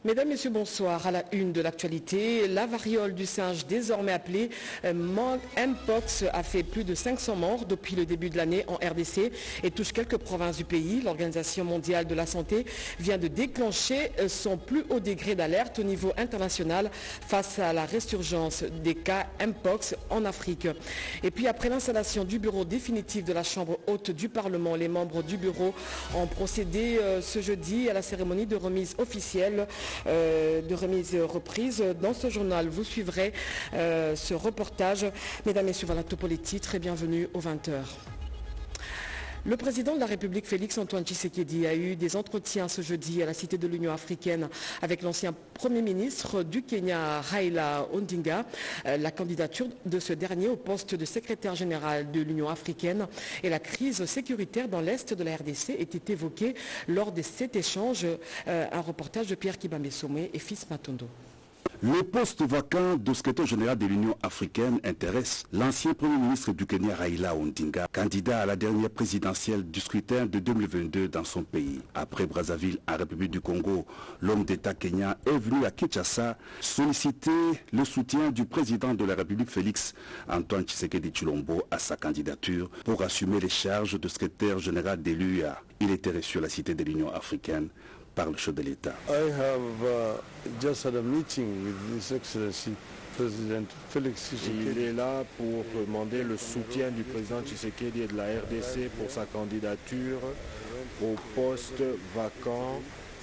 Mesdames, Messieurs, bonsoir. À la une de l'actualité, la variole du singe, désormais appelée Mpox, a fait plus de 500 morts depuis le début de l'année en RDC et touche quelques provinces du pays. L'Organisation mondiale de la santé vient de déclencher son plus haut degré d'alerte au niveau international face à la résurgence des cas Mpox en Afrique. Et puis après l'installation du bureau définitif de la Chambre haute du Parlement, les membres du bureau ont procédé ce jeudi à la cérémonie de remise officielle reprise. Dans ce journal, vous suivrez ce reportage. Mesdames et messieurs, voilà tout pour les titres et bienvenue aux 20h. Le président de la République, Félix Antoine Tshisekedi, a eu des entretiens ce jeudi à la Cité de l'Union africaine avec l'ancien Premier ministre du Kenya, Raila Odinga. La candidature de ce dernier au poste de secrétaire général de l'Union africaine et la crise sécuritaire dans l'Est de la RDC était évoquée lors de cet échange. Un reportage de Pierre Kibambe-Somé et Fils Matondo. Le poste vacant de secrétaire général de l'Union africaine intéresse l'ancien Premier ministre du Kenya, Raila Odinga, candidat à la dernière présidentielle du scrutin de 2022 dans son pays. Après Brazzaville, en République du Congo, l'homme d'État kenyan est venu à Kinshasa solliciter le soutien du président de la République, Félix Antoine Tshisekedi Tshilombo, à sa candidature pour assumer les charges de secrétaire général de l'UA. Il était reçu à la Cité de l'Union africaine par le chef de l'État. I have just had a meeting with His Excellency President Félix Tshisekedi. Il est là pour demander le soutien du président Tshisekedi et de la RDC pour sa candidature au poste vacant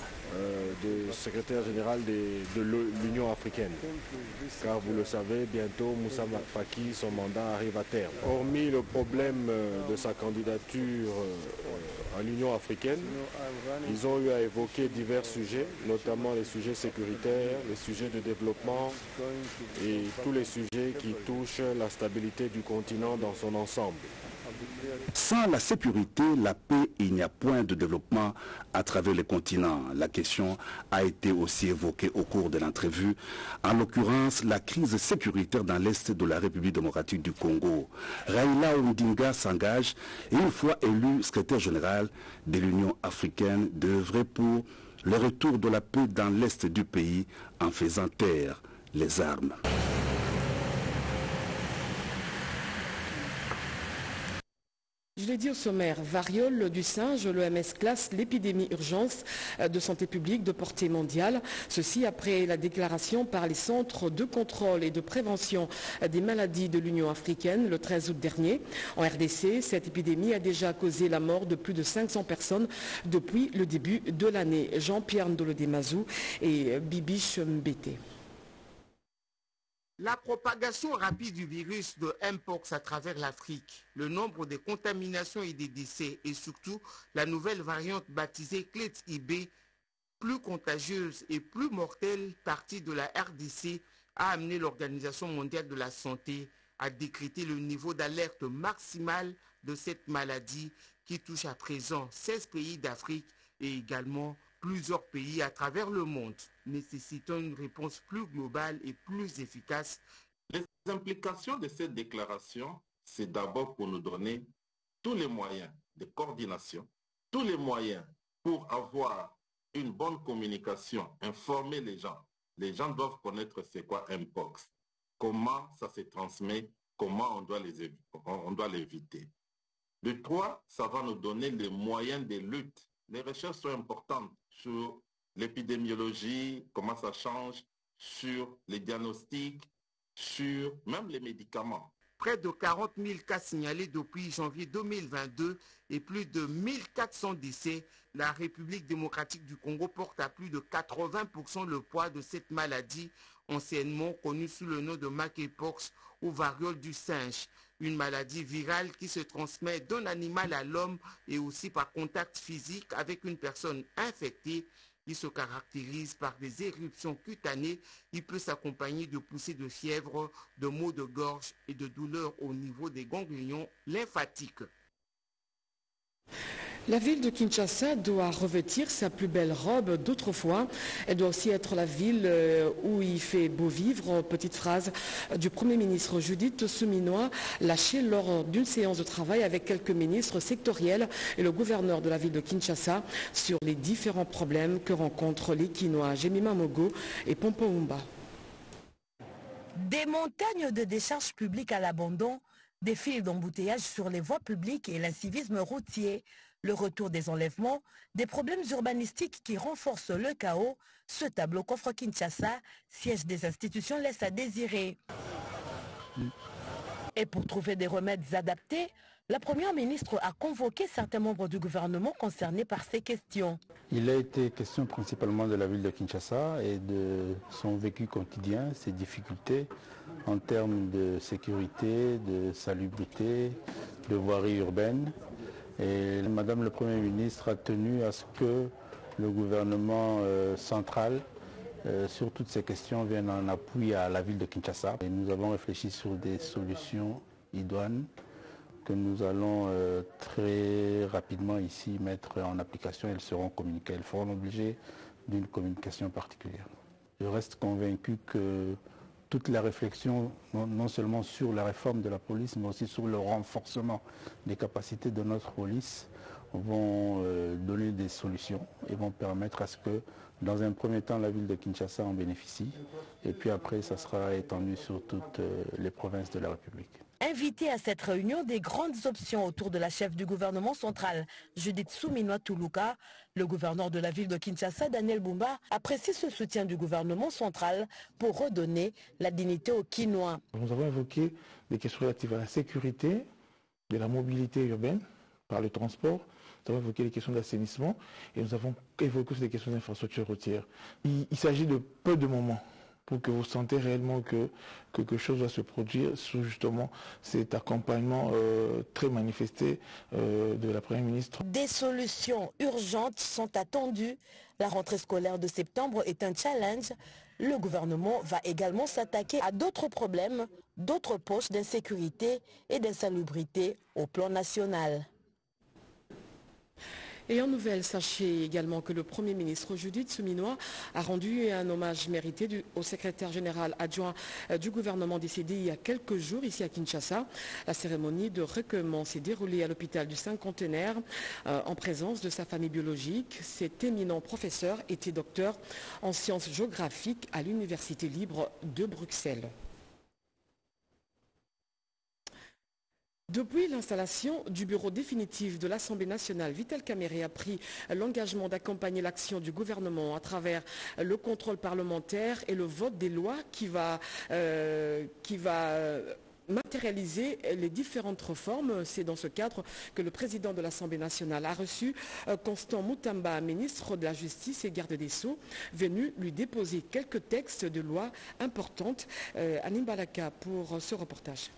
de secrétaire général de l'Union africaine. Car vous le savez, bientôt Moussa Faki, son mandat arrive à terme. Hormis le problème de sa candidature à l'Union africaine, ils ont eu à évoquer divers sujets, notamment les sujets sécuritaires, les sujets de développement et tous les sujets qui touchent la stabilité du continent dans son ensemble. Sans la sécurité, la paix, il n'y a point de développement à travers le continent. La question a été aussi évoquée au cours de l'entrevue, en l'occurrence la crise sécuritaire dans l'Est de la République démocratique du Congo. Raila Odinga s'engage, et une fois élu secrétaire général de l'Union africaine, d'œuvrer pour le retour de la paix dans l'Est du pays en faisant taire les armes. Je l'ai dit au sommaire, variole du singe, l'OMS classe l'épidémie urgence de santé publique de portée mondiale. Ceci après la déclaration par les centres de contrôle et de prévention des maladies de l'Union africaine le 13 août dernier. En RDC, cette épidémie a déjà causé la mort de plus de 500 personnes depuis le début de l'année. Jean-Pierre Ndolodemazou et Bibiche Mbete. La propagation rapide du virus de Mpox à travers l'Afrique, le nombre de contaminations et des décès et surtout la nouvelle variante baptisée Clet-IB, plus contagieuse et plus mortelle partie de la RDC, a amené l'Organisation mondiale de la santé à décréter le niveau d'alerte maximal de cette maladie qui touche à présent 16 pays d'Afrique et également plusieurs pays à travers le monde, nécessitant une réponse plus globale et plus efficace. Les implications de cette déclaration, c'est d'abord pour nous donner tous les moyens de coordination, tous les moyens pour avoir une bonne communication, informer les gens. Les gens doivent connaître c'est quoi Mpox, comment ça se transmet, comment on doit l'éviter. De trois, ça va nous donner les moyens de lutte. Les recherches sont importantes sur l'épidémiologie, comment ça change, sur les diagnostics, sur même les médicaments. Près de 40 000 cas signalés depuis janvier 2022 et plus de 1400 décès. La République démocratique du Congo porte à plus de 80% le poids de cette maladie, anciennement connue sous le nom de monkeypox ou variole du singe. Une maladie virale qui se transmet d'un animal à l'homme et aussi par contact physique avec une personne infectée. Il se caractérise par des éruptions cutanées. Il peut s'accompagner de poussées de fièvre, de maux de gorge et de douleurs au niveau des ganglions lymphatiques. La ville de Kinshasa doit revêtir sa plus belle robe d'autrefois. Elle doit aussi être la ville où il fait beau vivre. Petite phrase du Premier ministre Judith Suminwa, lâchée lors d'une séance de travail avec quelques ministres sectoriels et le gouverneur de la ville de Kinshasa sur les différents problèmes que rencontrent les Kinois Jemima Mogo et Pompoumba. Des montagnes de décharges publiques à l'abandon, des files d'embouteillage sur les voies publiques et l'incivisme routier. Le retour des enlèvements, des problèmes urbanistiques qui renforcent le chaos, ce tableau qu'offre Kinshasa, siège des institutions, laisse à désirer. Et pour trouver des remèdes adaptés, la Première ministre a convoqué certains membres du gouvernement concernés par ces questions. Il a été question principalement de la ville de Kinshasa et de son vécu quotidien, ses difficultés en termes de sécurité, de salubrité, de voirie urbaine. Et Madame le Premier ministre a tenu à ce que le gouvernement central, sur toutes ces questions, vienne en appui à la ville de Kinshasa. Et nous avons réfléchi sur des solutions idoines que nous allons très rapidement ici mettre en application. Elles seront communiquées. Elles feront l'objet d'une communication particulière. Je reste convaincu que toute la réflexion, non seulement sur la réforme de la police, mais aussi sur le renforcement des capacités de notre police, vont donner des solutions et vont permettre à ce que, dans un premier temps, la ville de Kinshasa en bénéficie. Et puis après, ça sera étendu sur toutes les provinces de la République. Invité à cette réunion, des grandes options autour de la chef du gouvernement central, Judith Suminwa Tuluka. Le gouverneur de la ville de Kinshasa, Daniel Bumba, apprécie ce soutien du gouvernement central pour redonner la dignité aux Kinois. Nous avons évoqué des questions relatives à la sécurité, de la mobilité urbaine par le transport. Nous avons évoqué les questions d'assainissement et nous avons évoqué aussi des questions d'infrastructures routières. Il s'agit de peu de moments pour que vous sentez réellement que quelque chose va se produire sous justement cet accompagnement très manifesté de la Première ministre. Des solutions urgentes sont attendues. La rentrée scolaire de septembre est un challenge. Le gouvernement va également s'attaquer à d'autres problèmes, d'autres poches d'insécurité et d'insalubrité au plan national. Et en nouvelle, sachez également que le Premier ministre Judith Suminwa a rendu un hommage mérité au secrétaire général adjoint du gouvernement décédé il y a quelques jours ici à Kinshasa. La cérémonie de recueillement s'est déroulée à l'hôpital du Cinquantenaire en présence de sa famille biologique. Cet éminent professeur était docteur en sciences géographiques à l'Université libre de Bruxelles. Depuis l'installation du bureau définitif de l'Assemblée nationale, Vital Kamerhe a pris l'engagement d'accompagner l'action du gouvernement à travers le contrôle parlementaire et le vote des lois qui va matérialiser les différentes réformes. C'est dans ce cadre que le président de l'Assemblée nationale a reçu Constant Mutamba, ministre de la Justice et garde des Sceaux, venu lui déposer quelques textes de loi importantes. Anim Balaka pour ce reportage.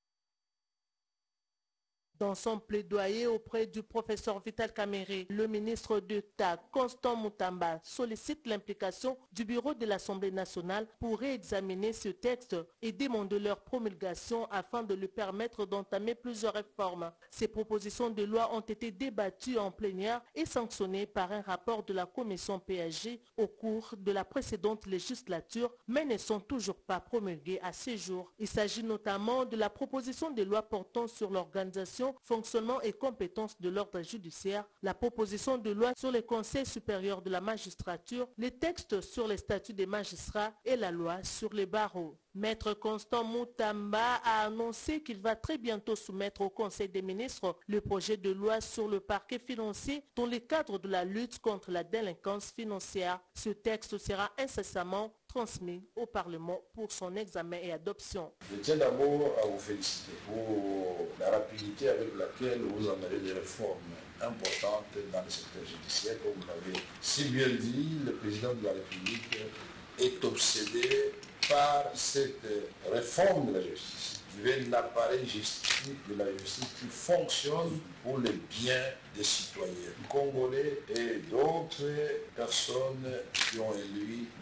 Dans son plaidoyer auprès du professeur Vital Kamerhe, le ministre d'État Constant Mutamba sollicite l'implication du bureau de l'Assemblée nationale pour réexaminer ce texte et demander leur promulgation afin de lui permettre d'entamer plusieurs réformes. Ces propositions de loi ont été débattues en plénière et sanctionnées par un rapport de la commission PAG au cours de la précédente législature, mais ne sont toujours pas promulguées à ce jour. Il s'agit notamment de la proposition de loi portant sur l'organisation, fonctionnement et compétences de l'ordre judiciaire, la proposition de loi sur le Conseil supérieur de la magistrature, les textes sur les statuts des magistrats et la loi sur les barreaux. Maître Constant Mutamba a annoncé qu'il va très bientôt soumettre au Conseil des ministres le projet de loi sur le parquet financier dans le cadre de la lutte contre la délinquance financière. Ce texte sera incessamment transmis au Parlement pour son examen et adoption. Je tiens d'abord à vous féliciter pour la rapidité avec laquelle vous amenez des réformes importantes dans le secteur judiciaire. Comme vous l'avez si bien dit, le président de la République est obsédé par cette réforme de la justice. Il veut un appareil justice de la justice qui fonctionne pour le bien des citoyens congolais et d'autres personnes qui ont élu le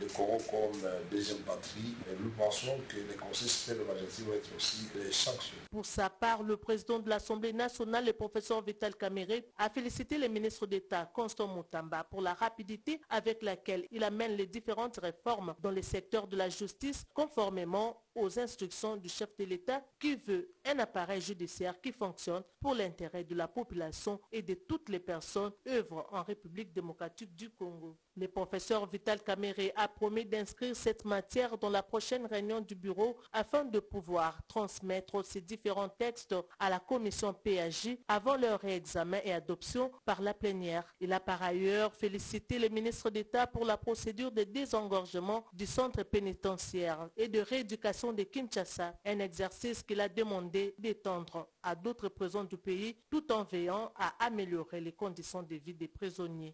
Congo comme deuxième patrie. Et nous pensons que les conseils suprêmes de majesté vont être aussi sanctionnés. Pour sa part, le président de l'Assemblée nationale, le professeur Vital Kamerhe, a félicité le ministre d'État Constant Mutamba pour la rapidité avec laquelle il amène les différentes réformes dans le secteur de la justice conformément aux instructions du chef de l'État qui veut un appareil judiciaire qui fonctionne pour l'intérêt de la population et de toutes les personnes œuvrant en République démocratique du Congo. Le professeur Vital Kamerhe a promis d'inscrire cette matière dans la prochaine réunion du bureau afin de pouvoir transmettre ces différents textes à la commission PAJ avant leur réexamen et adoption par la plénière. Il a par ailleurs félicité le ministre d'État pour la procédure de désengorgement du centre pénitentiaire et de rééducation de Kinshasa, un exercice qu'il a demandé d'étendre à d'autres prisons du pays tout en veillant à améliorer les conditions de vie des prisonniers.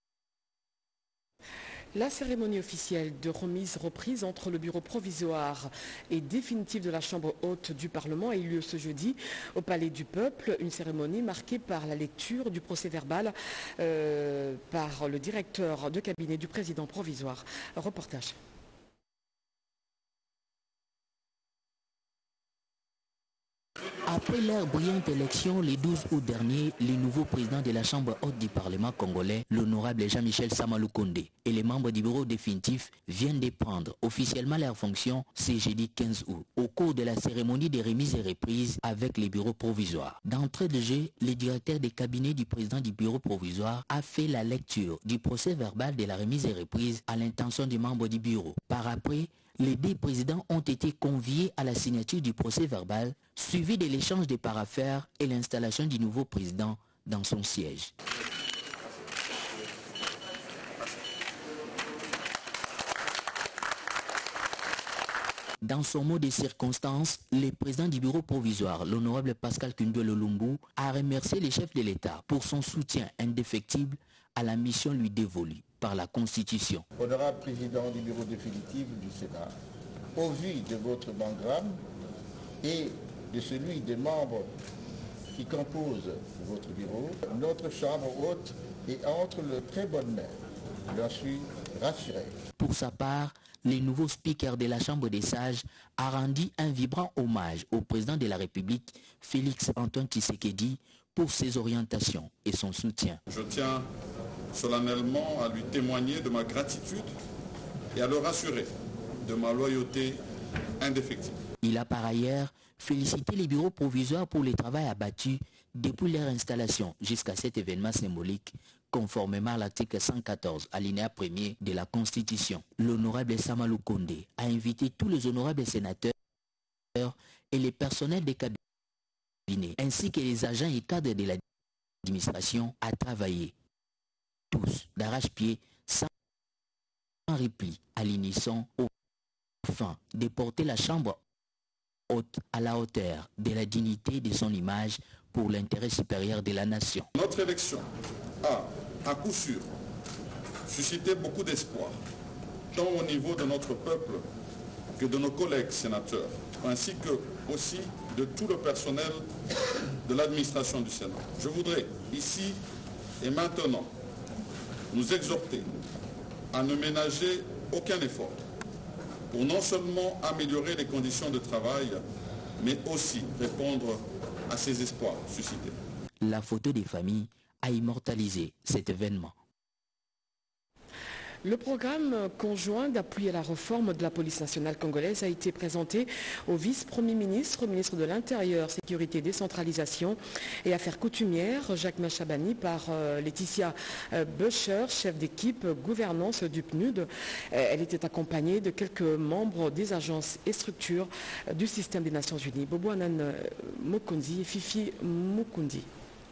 La cérémonie officielle de reprise entre le bureau provisoire et définitif de la Chambre haute du Parlement a eu lieu ce jeudi au Palais du Peuple. Une cérémonie marquée par la lecture du procès verbal par le directeur de cabinet du président provisoire. Reportage. Après leur brillante élection le 12 août dernier, le nouveau président de la Chambre haute du Parlement congolais, l'honorable Jean-Michel Sama Lukonde, et les membres du bureau définitif viennent de prendre officiellement leurs fonctions ce jeudi 15 août, au cours de la cérémonie de remise et reprise avec les bureaux provisoires. D'entrée de jeu, le directeur des cabinets du président du bureau provisoire a fait la lecture du procès verbal de la remise et reprise à l'intention des membres du bureau. Par après, les deux présidents ont été conviés à la signature du procès verbal, suivi de l'échange des paraphères et l'installation du nouveau président dans son siège. Dans son mot de circonstance, le président du bureau provisoire, l'honorable Pascal Kundwelo Lumbu, a remercié le chef de l'État pour son soutien indéfectible à la mission lui dévolue par la Constitution. Honorable président du bureau définitif du Sénat, au vu de votre bangramme et de celui des membres qui composent votre bureau, notre chambre haute est entre de très bonnes mains. J'en suis rassuré. Pour sa part, le nouveau speaker de la Chambre des sages a rendu un vibrant hommage au président de la République, Félix Antoine Tshisekedi, pour ses orientations et son soutien. Je tiens solennellement à lui témoigner de ma gratitude et à le rassurer de ma loyauté indéfectible. Il a par ailleurs félicité les bureaux provisoires pour le travail abattu depuis leur installation jusqu'à cet événement symbolique, conformément à l'article 114, alinéa 1er de la Constitution. L'honorable Sama Lukonde a invité tous les honorables sénateurs et les personnels des cabinets, ainsi que les agents et cadres de l'administration à travailler tous d'arrache-pied sans repli à l'unisson afin de porter la Chambre haute à la hauteur de la dignité de son image pour l'intérêt supérieur de la nation. Notre élection a, à coup sûr, suscité beaucoup d'espoir, tant au niveau de notre peuple que de nos collègues sénateurs, ainsi que aussi de tout le personnel de l'administration du Sénat. Je voudrais ici et maintenant nous exhorter à ne ménager aucun effort pour non seulement améliorer les conditions de travail, mais aussi répondre à ces espoirs suscités. La photo des familles a immortalisé cet événement. Le programme conjoint d'appui à la réforme de la police nationale congolaise a été présenté au vice-premier ministre, ministre de l'Intérieur, Sécurité, Décentralisation et Affaires coutumières, Jacques Machabani, par Laetitia Becher, chef d'équipe gouvernance du PNUD. Elle était accompagnée de quelques membres des agences et structures du système des Nations Unies. Bobo Anan Mokundi et Fifi Mukundi.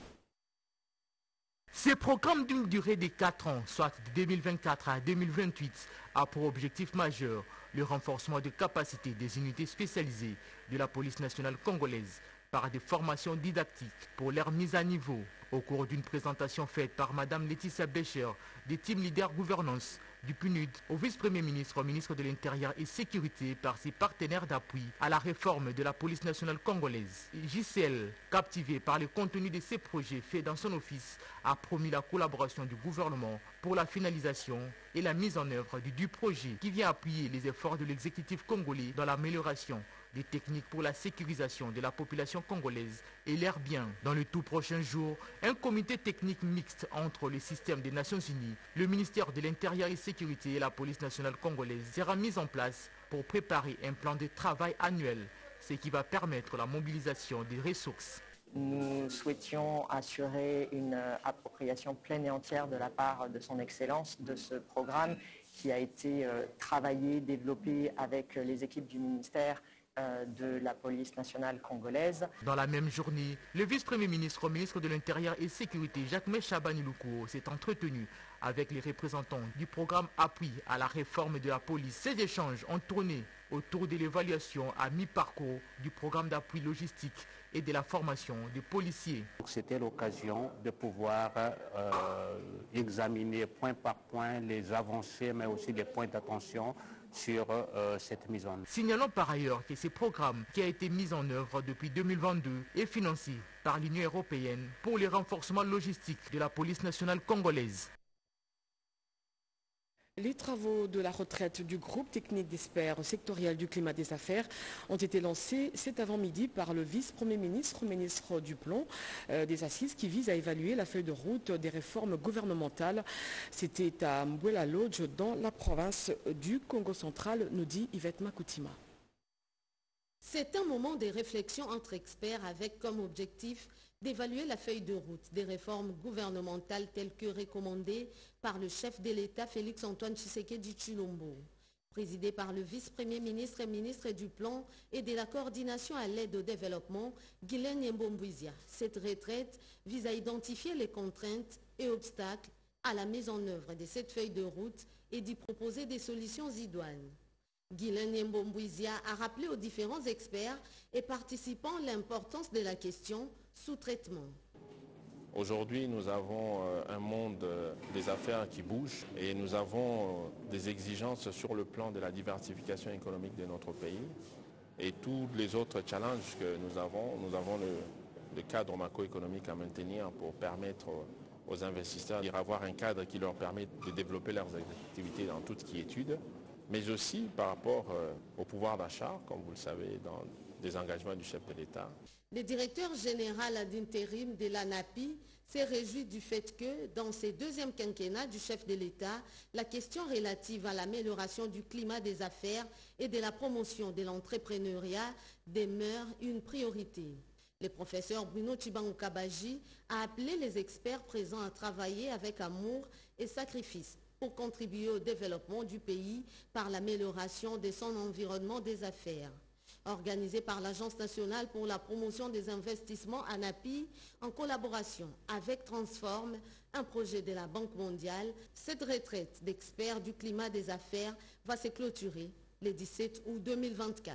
Ce programme d'une durée de 4 ans, soit de 2024 à 2028, a pour objectif majeur le renforcement des capacités des unités spécialisées de la police nationale congolaise par des formations didactiques pour leur mise à niveau. Au cours d'une présentation faite par Mme Laetitia Becher, des team leaders gouvernance du PNUD au vice-premier ministre, ministre de l'Intérieur et Sécurité par ses partenaires d'appui à la réforme de la police nationale congolaise. JCL, captivé par le contenu de ces projets faits dans son office, a promis la collaboration du gouvernement pour la finalisation et la mise en œuvre du projet qui vient appuyer les efforts de l'exécutif congolais dans l'amélioration des techniques pour la sécurisation de la population congolaise et l'air bien. Dans le tout prochain jour, un comité technique mixte entre le système des Nations Unies, le ministère de l'Intérieur et Sécurité et la police nationale congolaise sera mis en place pour préparer un plan de travail annuel, ce qui va permettre la mobilisation des ressources. Nous souhaitions assurer une appropriation pleine et entière de la part de son Excellence de ce programme qui a été travaillé, développé avec les équipes du ministère de la police nationale congolaise. Dans la même journée, le vice-premier ministre, ministre de l'Intérieur et Sécurité, Jacques Chabani-Loukou, s'est entretenu avec les représentants du programme Appui à la réforme de la police. Ces échanges ont tourné autour de l'évaluation à mi-parcours du programme d'appui logistique et de la formation des policiers. C'était l'occasion de pouvoir examiner point par point les avancées, mais aussi les points d'attention sur cette mise en œuvre. Signalons par ailleurs que ce programme qui a été mis en œuvre depuis 2022 est financé par l'Union européenne pour le renforcement logistique de la police nationale congolaise. Les travaux de la retraite du groupe technique d'experts sectoriel du climat des affaires ont été lancés cet avant-midi par le vice-premier ministre, ministre du Plan des Assises, qui vise à évaluer la feuille de route des réformes gouvernementales. C'était à Mbouela Lodge, dans la province du Congo central, nous dit Yvette Makoutima. C'est un moment de réflexion entre experts avec comme objectif d'évaluer la feuille de route des réformes gouvernementales telles que recommandées par le chef de l'État Félix-Antoine Tshisekedi Tshilombo. Présidé par le vice-premier ministre et ministre du Plan et de la coordination à l'aide au développement, Guylaine Nyembombouizia. Cette retraite vise à identifier les contraintes et obstacles à la mise en œuvre de cette feuille de route et d'y proposer des solutions idoines. Guylaine Nyembombouizia a rappelé aux différents experts et participants l'importance de la question sous traitement. Aujourd'hui, nous avons un monde des affaires qui bouge et nous avons des exigences sur le plan de la diversification économique de notre pays. Et tous les autres challenges que nous avons le cadre macroéconomique à maintenir pour permettre aux investisseurs d'avoir un cadre qui leur permet de développer leurs activités dans tout ce qui est études, mais aussi par rapport au pouvoir d'achat, comme vous le savez, dans des engagements du chef de l'État. Le directeur général d'intérim de l'ANAPI s'est réjoui du fait que, dans ce deuxième quinquennat du chef de l'État, la question relative à l'amélioration du climat des affaires et de la promotion de l'entrepreneuriat demeure une priorité. Le professeur Bruno Chibangu-Kabaji a appelé les experts présents à travailler avec amour et sacrifice pour contribuer au développement du pays par l'amélioration de son environnement des affaires. Organisé par l'Agence nationale pour la promotion des investissements ANAPI en collaboration avec Transform, un projet de la Banque mondiale, cette retraite d'experts du climat des affaires va se clôturer le 17 août 2024.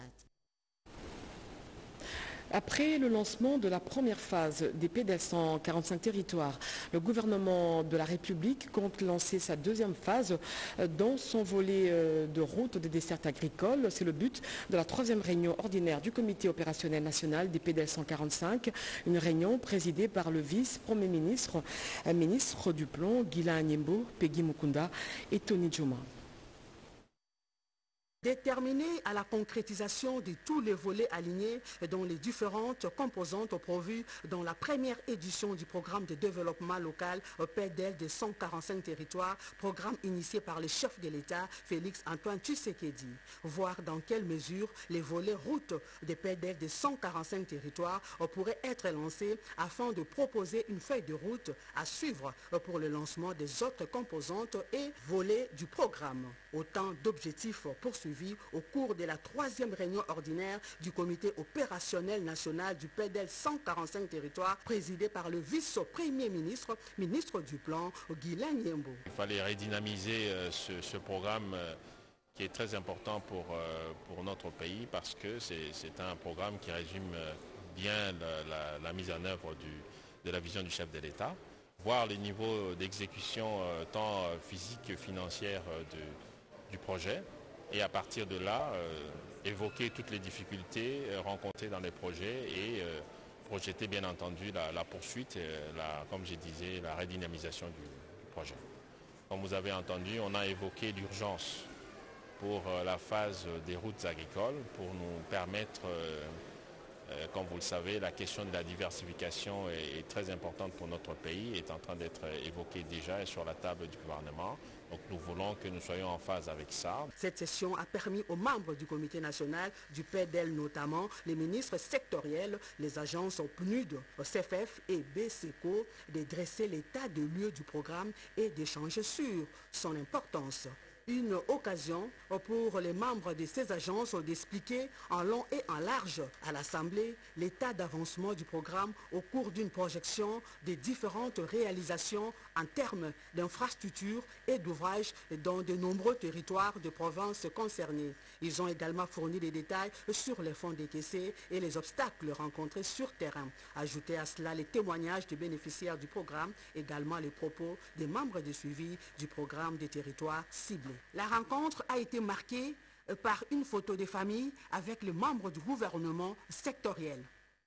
Après le lancement de la première phase des PDS en 45 territoires, le gouvernement de la République compte lancer sa deuxième phase dans son volet de route des dessertes agricoles. C'est le but de la troisième réunion ordinaire du comité opérationnel national des PDS 145, une réunion présidée par le vice-premier ministre, ministre du Plan, Guylaine Nyembo, Peggy Mukunda et Tony Djouma. Déterminé à la concrétisation de tous les volets alignés dans les différentes composantes prévues dans la première édition du programme de développement local PDL de 145 territoires, programme initié par le chef de l'État Félix-Antoine Tshisekedi. Voir dans quelle mesure les volets routes des PDL de 145 territoires pourraient être lancés afin de proposer une feuille de route à suivre pour le lancement des autres composantes et volets du programme. Autant d'objectifs poursuivis au cours de la troisième réunion ordinaire du comité opérationnel national du PDL 145 territoires, présidé par le vice-premier ministre, ministre du Plan, Guylaine Nyembo. Il fallait redynamiser ce programme qui est très important pour notre pays parce que c'est un programme qui résume bien la mise en œuvre de la vision du chef de l'État. voir les niveaux d'exécution tant physique que financière du projet et à partir de là, évoquer toutes les difficultés rencontrées dans les projets et projeter bien entendu la poursuite, comme je disais, la redynamisation du projet. Comme vous avez entendu, on a évoqué l'urgence pour la phase des routes agricoles pour nous permettre, comme vous le savez, la question de la diversification est très importante pour notre pays, est en train d'être évoquée déjà sur la table du gouvernement. Donc nous voulons que nous soyons en phase avec ça. Cette session a permis aux membres du comité national, du PEDEL notamment, les ministres sectoriels, les agences PNUD, CFF et BCECO, de dresser l'état de lieu du programme et d'échanger sur son importance. Une occasion pour les membres de ces agences d'expliquer en long et en large à l'Assemblée l'état d'avancement du programme au cours d'une projection des différentes réalisations en termes d'infrastructures et d'ouvrages dans de nombreux territoires de provinces concernées. Ils ont également fourni des détails sur les fonds décaissés et les obstacles rencontrés sur terrain. Ajoutez à cela les témoignages des bénéficiaires du programme, également les propos des membres de suivi du programme des territoires ciblés. La rencontre a été marquée par une photo de famille avec les membres du gouvernement sectoriel.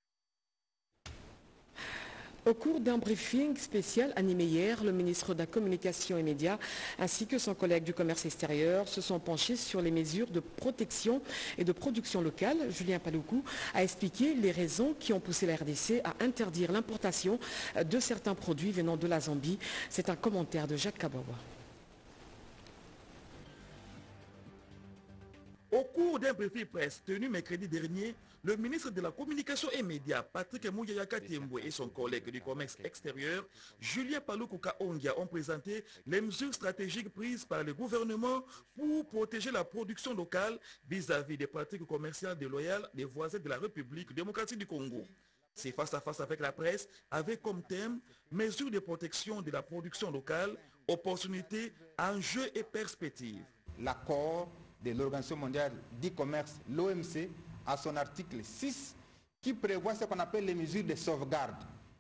Au cours d'un briefing spécial animé hier, le ministre de la Communication et Médias ainsi que son collègue du commerce extérieur se sont penchés sur les mesures de protection et de production locale. Julien Paloukou a expliqué les raisons qui ont poussé la RDC à interdire l'importation de certains produits venant de la Zambie. C'est un commentaire de Jacques Kabawa. Au cours d'un briefing presse tenu mercredi dernier, le ministre de la Communication et Médias, Patrick Mouyayaka Tiembwe, et son collègue du commerce extérieur, Julien Paloukou Kaongia, ont présenté les mesures stratégiques prises par le gouvernement pour protéger la production locale vis-à-vis des pratiques commerciales déloyales des voisins de la République démocratique du Congo. C'est face à face avec la presse, avec comme thème « Mesures de protection de la production locale, opportunités, enjeux et perspectives ». L'accord de l'Organisation mondiale du commerce, l'OMC, à son article 6, qui prévoit ce qu'on appelle les mesures de sauvegarde.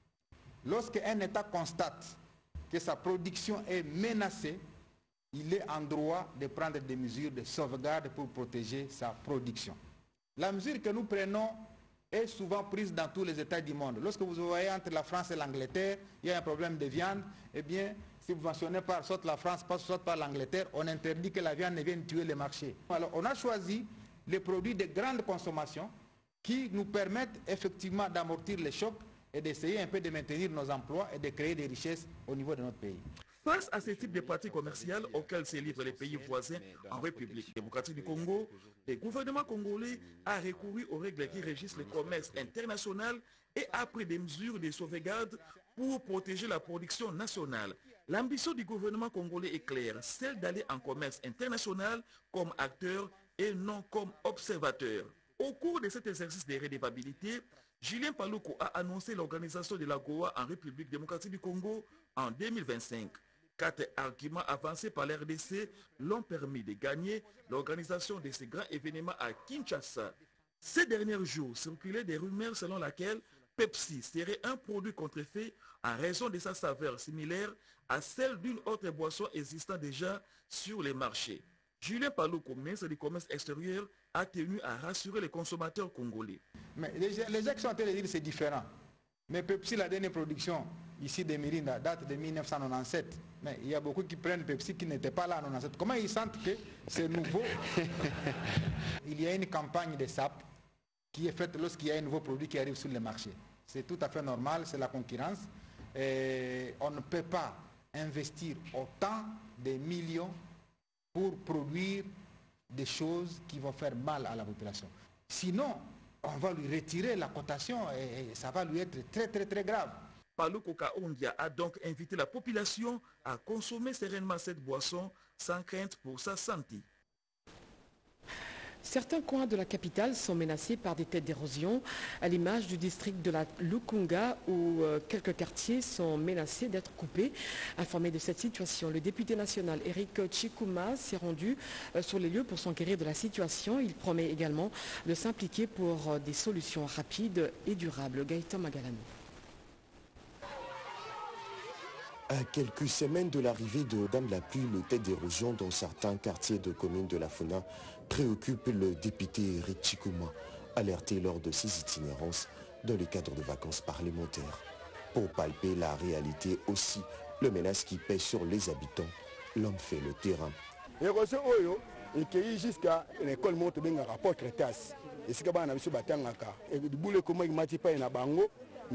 Lorsqu'un État constate que sa production est menacée, il est en droit de prendre des mesures de sauvegarde pour protéger sa production. La mesure que nous prenons est souvent prise dans tous les États du monde. Lorsque vous voyez entre la France et l'Angleterre, il y a un problème de viande, eh bien, si vous mentionnez par soit la France, soit par l'Angleterre, on interdit que la viande ne vienne tuer les marchés. Alors, on a choisi les produits de grande consommation qui nous permettent effectivement d'amortir les chocs et d'essayer un peu de maintenir nos emplois et de créer des richesses au niveau de notre pays. Face à ce type de pratiques commerciales auxquelles se livrent les pays voisins en République démocratique du Congo, le gouvernement congolais a recouru aux règles qui régissent le commerce international et a pris des mesures de sauvegarde pour protéger la production nationale. L'ambition du gouvernement congolais est claire, celle d'aller en commerce international comme acteur et non comme observateur. Au cours de cet exercice de redevabilité, Julien Paloukou a annoncé l'organisation de la Goa en République démocratique du Congo en 2025. 4 arguments avancés par l'RDC l'ont permis de gagner l'organisation de ces grands événements à Kinshasa. Ces derniers jours circulaient des rumeurs selon lesquelles Pepsi serait un produit contrefait en raison de sa saveur similaire à celle d'une autre boisson existant déjà sur les marchés. Julien Paloukou, ministre du commerce extérieur, a tenu à rassurer les consommateurs congolais. Mais les gens qui sont en train de dire que c'est différent. Mais Pepsi, la dernière production ici de Mirinda, date de 1997. Mais il y a beaucoup qui prennent Pepsi qui n'étaient pas là en 1997. Comment ils sentent que c'est nouveau? Il y a une campagne de SAP qui est faite lorsqu'il y a un nouveau produit qui arrive sur le marché. C'est tout à fait normal, c'est la concurrence. Et on ne peut pas investir autant de millions pour produire des choses qui vont faire mal à la population. Sinon, on va lui retirer la cotation et ça va lui être très très très grave. Paloukou Kaongia a donc invité la population à consommer sereinement cette boisson sans crainte pour sa santé. Certains coins de la capitale sont menacés par des têtes d'érosion, à l'image du district de la Lukunga où quelques quartiers sont menacés d'être coupés. Informé de cette situation, le député national Eric Chikuma s'est rendu sur les lieux pour s'enquérir de la situation. Il promet également de s'impliquer pour des solutions rapides et durables. Gaëtan Magalani. À quelques semaines de l'arrivée de Dame la pluie, le tête d'érosion dans certains quartiers de communes de la Funa préoccupe le député Eric Chikuma, alerté lors de ses itinérances dans le cadre de vacances parlementaires. Pour palper la réalité aussi, le menace qui pèse sur les habitants, l'homme fait le terrain. L'érosion est cueillie jusqu'à l'école monte bien rapport traitasse. Et c'est comme on a vu batangaka. Et du boulot comment il m'a dit pas na bango.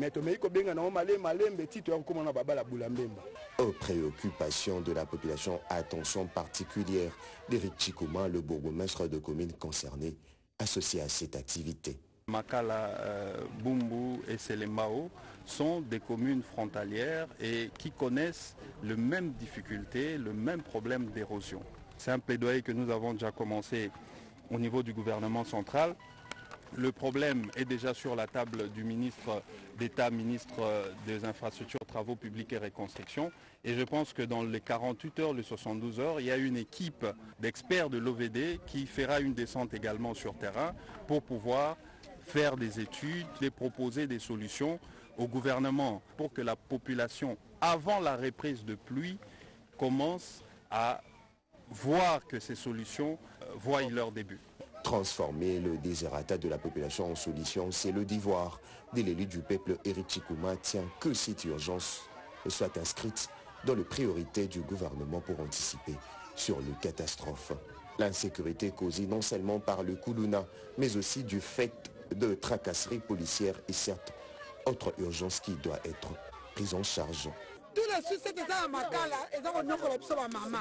Aux préoccupations de la population, attention particulière d'Eric Chikuma, le bourgmestre de communes concernées, associé à cette activité. Makala, Bumbu et Selembao sont des communes frontalières et qui connaissent les mêmes difficultés, le même problème d'érosion. C'est un plaidoyer que nous avons déjà commencé au niveau du gouvernement central. Le problème est déjà sur la table du ministre d'État, ministre des Infrastructures, Travaux Publics et Reconstruction. Et je pense que dans les 48 heures, les 72 heures, il y a une équipe d'experts de l'OVD qui fera une descente également sur terrain pour pouvoir faire des études et proposer des solutions au gouvernement pour que la population, avant la reprise de pluie, commence à voir que ces solutions voient leur début. Transformer le désirata de la population en solution, c'est le devoir de l'élu du peuple Eric Chikuma tient que cette urgence soit inscrite dans les priorités du gouvernement pour anticiper sur les catastrophes. L'insécurité causée non seulement par le Koulouna, mais aussi du fait de tracasseries policières et certes, autre urgence qui doit être prise en charge. Tous les succès de la Makala et dans le maman.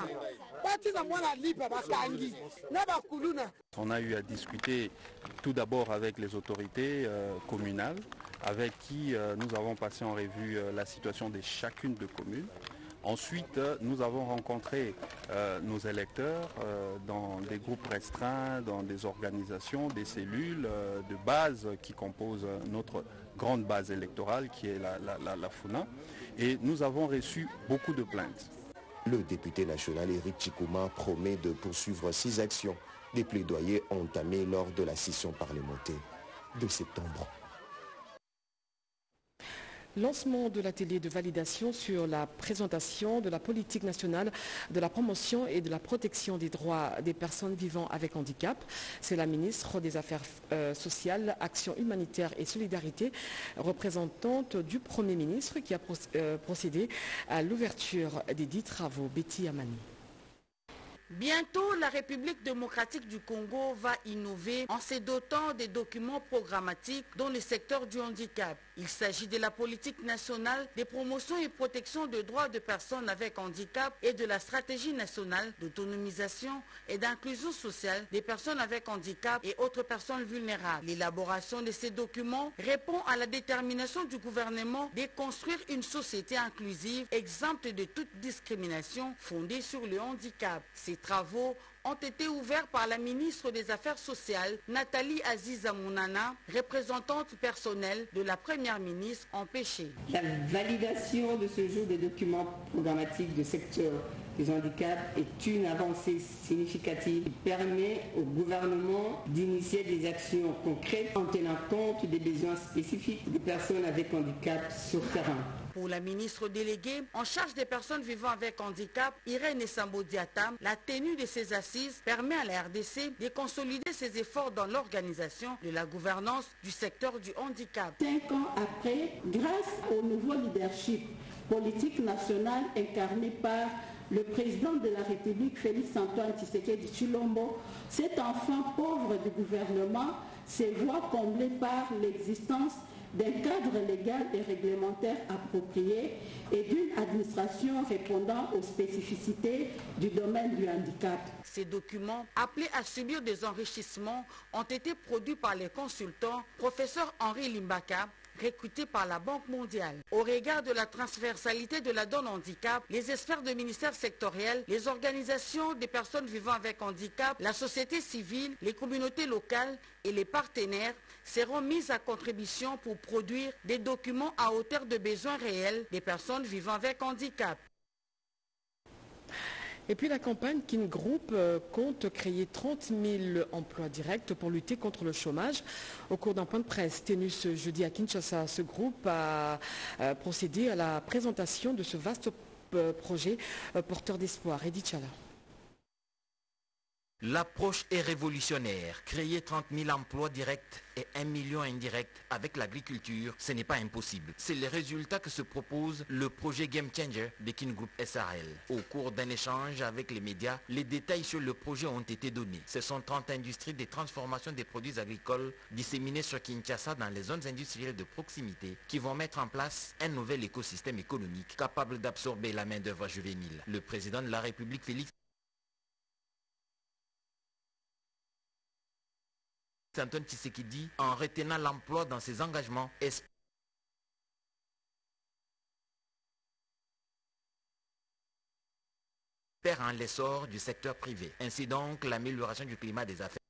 On a eu à discuter tout d'abord avec les autorités communales, avec qui nous avons passé en revue la situation de chacune de communes. Ensuite, nous avons rencontré nos électeurs dans des groupes restreints, dans des organisations, des cellules de base qui composent notre grande base électorale qui est la Funa. Et nous avons reçu beaucoup de plaintes. Le député national Eric Chikuma promet de poursuivre ses actions, des plaidoyers entamés lors de la session parlementaire de septembre. Lancement de l'atelier de validation sur la présentation de la politique nationale de la promotion et de la protection des droits des personnes vivant avec handicap. C'est la ministre des Affaires sociales, Action humanitaire et solidarité, représentante du Premier ministre qui a procédé à l'ouverture des dits travaux. Betty Amani. Bientôt, la République démocratique du Congo va innover en se dotant des documents programmatiques dans le secteur du handicap. Il s'agit de la politique nationale des promotions et protection des droits de personnes avec handicap et de la stratégie nationale d'autonomisation et d'inclusion sociale des personnes avec handicap et autres personnes vulnérables. L'élaboration de ces documents répond à la détermination du gouvernement de construire une société inclusive, exempte de toute discrimination fondée sur le handicap. Ces travaux ont été ouverts par la ministre des Affaires sociales, Nathalie Aziza Mounana, représentante personnelle de la première ministre empêchée. La validation de ce jour des documents programmatiques du secteur des handicaps est une avancée significative qui permet au gouvernement d'initier des actions concrètes en tenant compte des besoins spécifiques des personnes avec handicap sur terrain. Pour la ministre déléguée en charge des personnes vivant avec handicap, Irène Sambo-Diatam, la tenue de ces assises permet à la RDC de consolider ses efforts dans l'organisation de la gouvernance du secteur du handicap. 5 ans après, grâce au nouveau leadership politique national incarné par le président de la République, Félix-Antoine Tshisekedi Tshilombo, cet enfant pauvre du gouvernement se voit comblé par l'existence d'un cadre légal et réglementaire approprié et d'une administration répondant aux spécificités du domaine du handicap. Ces documents, appelés à subir des enrichissements, ont été produits par les consultants professeur Henri Limbaka, recruté par la Banque mondiale. Au regard de la transversalité de la donne handicap, les experts de ministères sectoriels, les organisations des personnes vivant avec handicap, la société civile, les communautés locales et les partenaires seront mis à contribution pour produire des documents à hauteur de besoins réels des personnes vivant avec handicap. Et puis la campagne Kin Group compte créer 30 000 emplois directs pour lutter contre le chômage. Au cours d'un point de presse tenu ce jeudi à Kinshasa, ce groupe a procédé à la présentation de ce vaste projet porteur d'espoir. Edith Chala. L'approche est révolutionnaire. Créer 30 000 emplois directs et 1 million indirects avec l'agriculture, ce n'est pas impossible. C'est le résultat que se propose le projet Game Changer de Kin Group SRL. Au cours d'un échange avec les médias, les détails sur le projet ont été donnés. Ce sont 30 industries de transformation des produits agricoles disséminées sur Kinshasa dans les zones industrielles de proximité qui vont mettre en place un nouvel écosystème économique capable d'absorber la main-d'œuvre juvénile. Le président de la République, Félix Antoine Tshisekedi, en retenant l'emploi dans ses engagements, espère en l'essor du secteur privé. Ainsi donc, l'amélioration du climat des affaires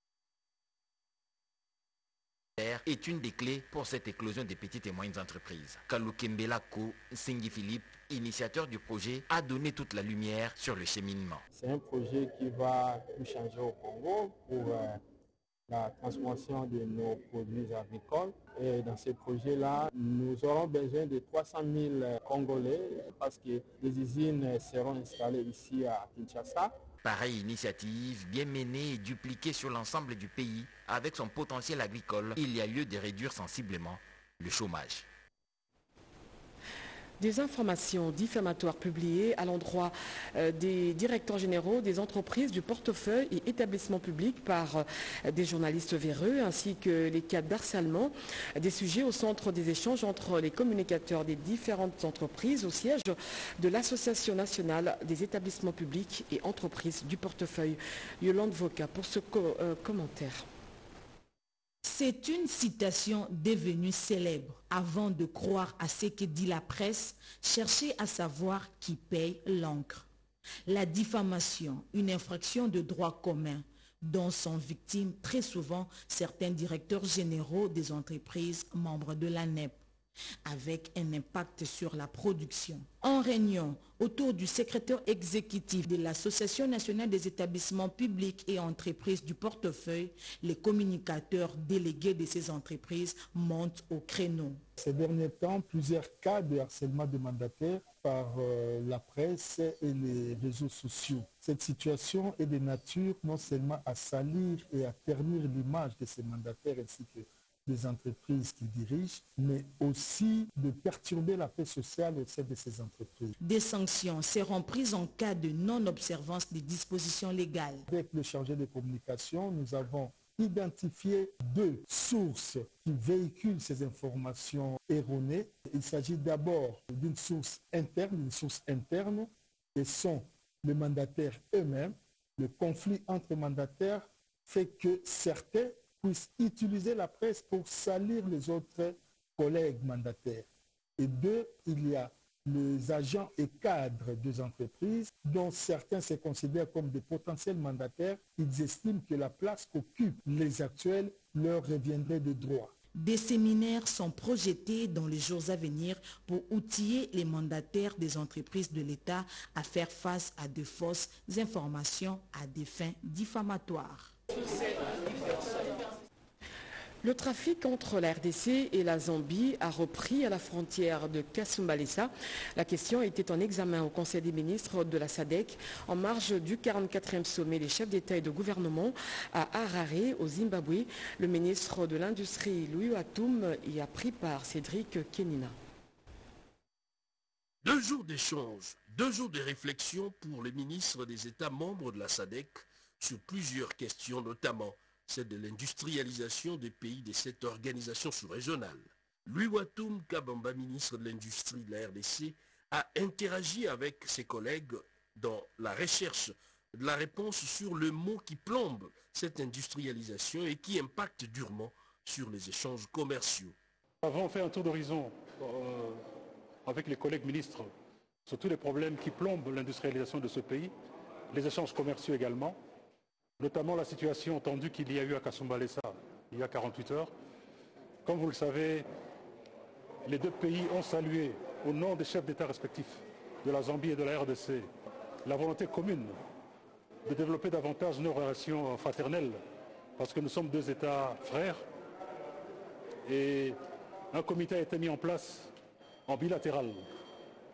est une des clés pour cette éclosion des petites et moyennes entreprises. Kalukembelako Sengi Philippe, initiateur du projet, a donné toute la lumière sur le cheminement. C'est un projet qui va tout changer au Congo pour la transformation de nos produits agricoles. Et dans ce projet-là, nous aurons besoin de 300 000 Congolais parce que les usines seront installées ici à Kinshasa. Pareille initiative, bien menée et dupliquée sur l'ensemble du pays, avec son potentiel agricole, il y a lieu de réduire sensiblement le chômage. Des informations diffamatoires publiées à l'endroit des directeurs généraux des entreprises du portefeuille et établissements publics par des journalistes véreux, ainsi que les cas d'harcèlement des sujets au centre des échanges entre les communicateurs des différentes entreprises au siège de l'Association nationale des établissements publics et entreprises du portefeuille. Yolande Voka pour ce commentaire. C'est une citation devenue célèbre. Avant de croire à ce que dit la presse, cherchez à savoir qui paye l'encre. La diffamation, une infraction de droit commun, dont sont victimes très souvent certains directeurs généraux des entreprises membres de l'ANEP, avec un impact sur la production. En réunion autour du secrétaire exécutif de l'Association nationale des établissements publics et entreprises du portefeuille, les communicateurs délégués de ces entreprises montent au créneau. Ces derniers temps, plusieurs cas de harcèlement de mandataires par la presse et les réseaux sociaux. Cette situation est de nature non seulement à salir et à ternir l'image de ces mandataires ainsi que des entreprises qu'ils dirigent, mais aussi de perturber la paix sociale au sein de ces entreprises. Des sanctions seront prises en cas de non-observance des dispositions légales. Avec le chargé de communication, nous avons identifié 2 sources qui véhiculent ces informations erronées. Il s'agit d'abord d'une source interne, et sont les mandataires eux-mêmes. Le conflit entre mandataires fait que certains puissent utiliser la presse pour salir les autres collègues mandataires. Et 2, il y a les agents et cadres des entreprises dont certains se considèrent comme des potentiels mandataires. Ils estiment que la place qu'occupent les actuels leur reviendrait de droit. Des séminaires sont projetés dans les jours à venir pour outiller les mandataires des entreprises de l'État à faire face à de fausses informations à des fins diffamatoires. Le trafic entre la RDC et la Zambie a repris à la frontière de Kasumbalesa. La question était en examen au Conseil des ministres de la SADC en marge du 44e sommet des chefs d'État et de gouvernement à Harare, au Zimbabwe. Le ministre de l'Industrie, Louis Watoum, y a pris part. Cédric Kenina. 2 jours d'échange, 2 jours de réflexion pour les ministres des États membres de la SADC sur plusieurs questions, notamment celle de l'industrialisation des pays de cette organisation sous-régionale. Louis Watoum Kabamba, ministre de l'Industrie de la RDC, a interagi avec ses collègues dans la recherche de la réponse sur le mot qui plombe cette industrialisation et qui impacte durement sur les échanges commerciaux. Nous avons fait un tour d'horizon avec les collègues ministres sur tous les problèmes qui plombent l'industrialisation de ce pays, les échanges commerciaux également, notamment la situation tendue qu'il y a eu à Kasumbalesa il y a 48 heures. Comme vous le savez, les 2 pays ont salué, au nom des chefs d'État respectifs de la Zambie et de la RDC, la volonté commune de développer davantage nos relations fraternelles, parce que nous sommes 2 États frères. Et un comité a été mis en place en bilatéral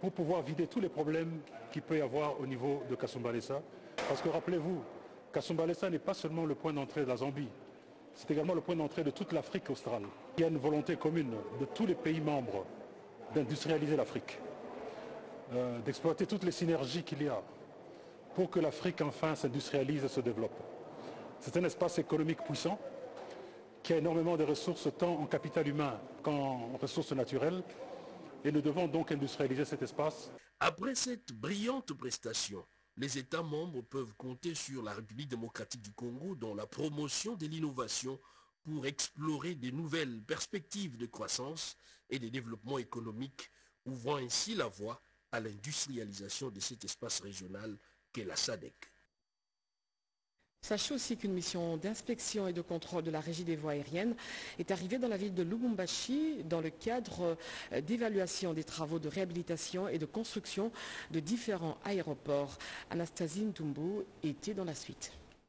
pour pouvoir vider tous les problèmes qu'il peut y avoir au niveau de Kasumbalesa. Parce que rappelez-vous, Kasumbalesa n'est pas seulement le point d'entrée de la Zambie, c'est également le point d'entrée de toute l'Afrique australe. Il y a une volonté commune de tous les pays membres d'industrialiser l'Afrique, d'exploiter toutes les synergies qu'il y a pour que l'Afrique enfin s'industrialise et se développe. C'est un espace économique puissant qui a énormément de ressources tant en capital humain qu'en ressources naturelles et nous devons donc industrialiser cet espace. Après cette brillante prestation, les États membres peuvent compter sur la République démocratique du Congo dans la promotion de l'innovation pour explorer de nouvelles perspectives de croissance et de développement économique, ouvrant ainsi la voie à l'industrialisation de cet espace régional qu'est la SADC. Sachez aussi qu'une mission d'inspection et de contrôle de la Régie des voies aériennes est arrivée dans la ville de Lubumbashi dans le cadre d'évaluation des travaux de réhabilitation et de construction de différents aéroports. Anastasie Ntumbu était dans la suite.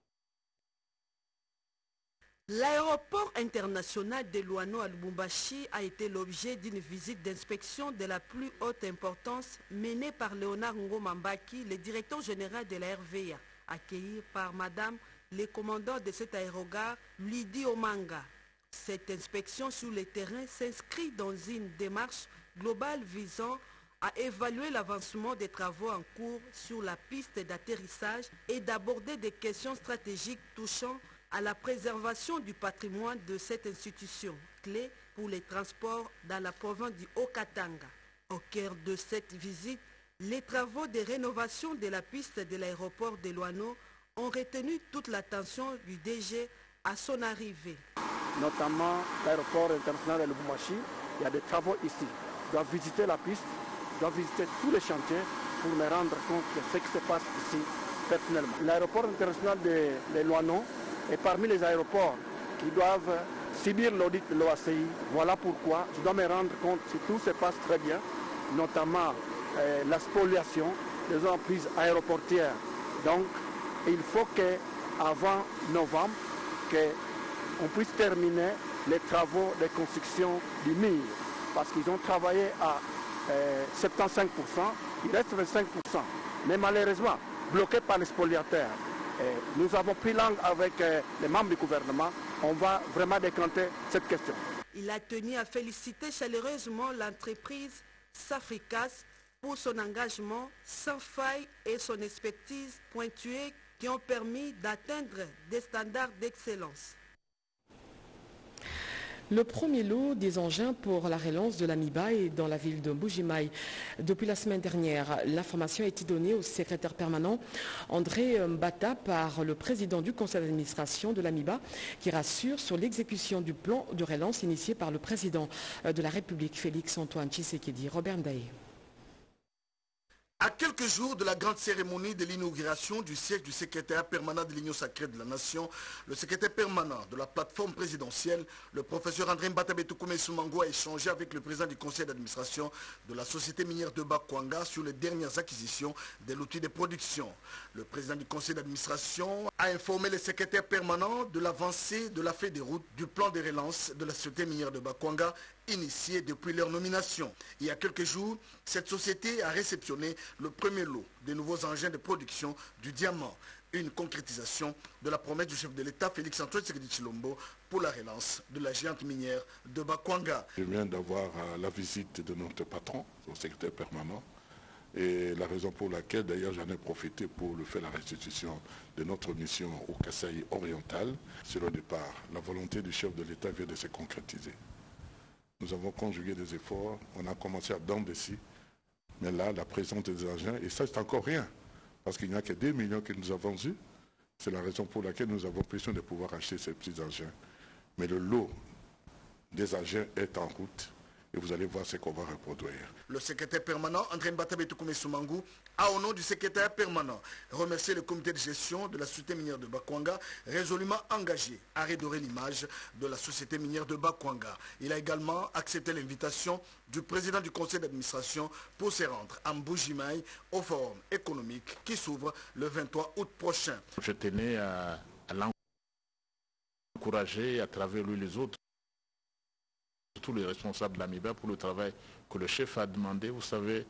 L'aéroport international de Luano à Lubumbashi a été l'objet d'une visite d'inspection de la plus haute importance menée par Léonard Ngomambaki, le directeur général de la RVA, accueilli par Madame le commandant de cet aérogare, Lydie Omanga. Cette inspection sur le terrain s'inscrit dans une démarche globale visant à évaluer l'avancement des travaux en cours sur la piste d'atterrissage et d'aborder des questions stratégiques touchant à la préservation du patrimoine de cette institution, clé pour les transports dans la province du Haut-Katanga. Au cœur de cette visite, les travaux de rénovation de la piste de l'aéroport de Luano ont retenu toute l'attention du DG à son arrivée. Notamment l'aéroport international de Lubumbashi, il y a des travaux ici. Je dois visiter la piste, je dois visiter tous les chantiers pour me rendre compte de ce qui se passe ici personnellement. L'aéroport international de Luano est parmi les aéroports qui doivent subir l'audit de l'OACI. Voilà pourquoi je dois me rendre compte si tout se passe très bien, notamment la spoliation des emprises aéroportières. Donc, il faut qu'avant novembre, qu'on puisse terminer les travaux de construction du mur. Parce qu'ils ont travaillé à 75%, il reste 25%. Mais malheureusement, bloqué par les spoliateurs. Nous avons pris langue avec les membres du gouvernement. On va vraiment décanter cette question. Il a tenu à féliciter chaleureusement l'entreprise Safricas pour son engagement sans faille et son expertise pointuée qui ont permis d'atteindre des standards d'excellence. Le premier lot des engins pour la relance de l'AMIBA est dans la ville de Mbuji-Mayi. Depuis la semaine dernière, l'information a été donnée au secrétaire permanent André Mbata par le président du conseil d'administration de l'AMIBA qui rassure sur l'exécution du plan de relance initié par le président de la République Félix-Antoine Tshisekedi. Robert Ndaye. À quelques jours de la grande cérémonie de l'inauguration du siège du secrétaire permanent de l'Union sacrée de la Nation, le secrétaire permanent de la plateforme présidentielle, le professeur André Mbata Betoukoumé Soumango, a échangé avec le président du conseil d'administration de la société minière de Bakwanga sur les dernières acquisitions de l'outil de production. Le président du conseil d'administration a informé le secrétaire permanent de l'avancée de la feuille de route du plan de relance de la société minière de Bakwanga initié depuis leur nomination. Il y a quelques jours, cette société a réceptionné le premier lot des nouveaux engins de production du diamant, une concrétisation de la promesse du chef de l'État Félix-Antoine Tshisekedi Tshilombo pour la relance de la géante minière de Bakwanga. Je viens d'avoir la visite de notre patron, son secrétaire permanent, et la raison pour laquelle d'ailleurs j'en ai profité pour le faire la restitution de notre mission au Kasaï oriental. Sur le départ, la volonté du chef de l'État vient de se concrétiser. Nous avons conjugué des efforts, on a commencé à Dandessi, mais là, la présence des engins, et ça c'est encore rien, parce qu'il n'y a que 2 millions que nous avons eus. C'est la raison pour laquelle nous avons besoin de pouvoir acheter ces petits engins. Mais le lot des engins est en route, et vous allez voir ce qu'on va reproduire. Le secrétaire permanent, André Mbata Betoukoumé Soumango, a au nom du secrétaire permanent remercié le comité de gestion de la société minière de Bakwanga, résolument engagé à redorer l'image de la société minière de Bakwanga. Il a également accepté l'invitation du président du conseil d'administration pour se rendre à Mbuji-Mayi au forum économique qui s'ouvre le 23 août prochain. Je tenais à l'encourager à travers lui les autres, tous les responsables de l'AMIBA pour le travail que le chef a demandé. Vous savez,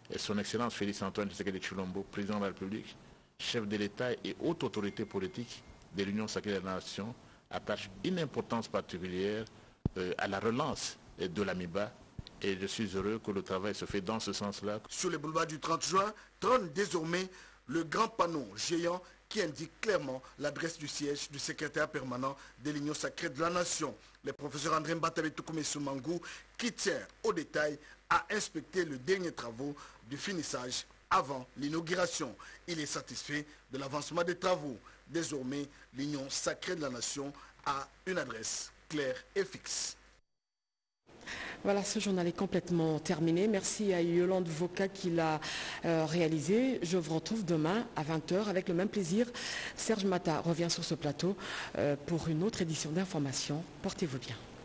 son Excellence Félix Antoine Tshisekedi Tshilombo, président de la République, chef de l'État et haute autorité politique de l'Union sacrée de la Nation, attache une importance particulière à la relance de l'AMIBA. Et je suis heureux que le travail se fait dans ce sens-là. Sur les boulevards du 30 juin, trône désormais le grand panneau géant qui indique clairement l'adresse du siège du secrétaire permanent de l'Union sacrée de la Nation. Le professeur André Mbatabe Toukoumé Soumangou, qui tient au détail à inspecter le dernier travaux du finissage avant l'inauguration. Il est satisfait de l'avancement des travaux. Désormais, l'Union sacrée de la Nation a une adresse claire et fixe. Voilà, ce journal est complètement terminé. Merci à Yolande Voka qui l'a réalisé. Je vous retrouve demain à 20h avec le même plaisir. Serge Mata revient sur ce plateau pour une autre édition d'information. Portez-vous bien.